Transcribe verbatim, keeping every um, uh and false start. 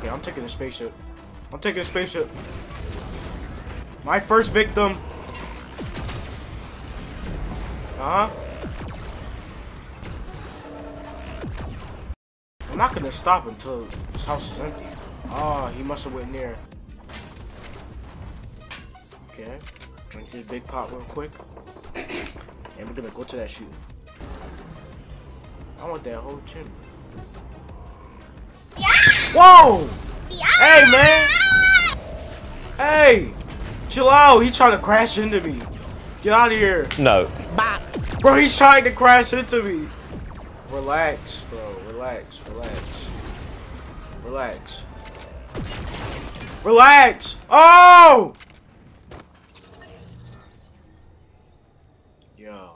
Okay, I'm taking the spaceship. I'm taking the spaceship. My first victim. Uh huh. I'm not gonna stop until this house is empty. Ah, oh, he must have went near. Okay, drink this big pot real quick, and we're gonna go to that chute. I want that whole chimney. Yeah. Whoa! Yeah. Hey, man! Hey! Chill out! He's trying to crash into me. Get out of here! No. Bro, he's trying to crash into me. Relax, bro. Relax. Relax. Relax. Relax! Oh! Yo.